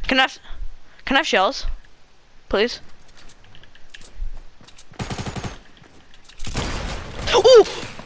Can I have, can I have shells? Please? Ooh!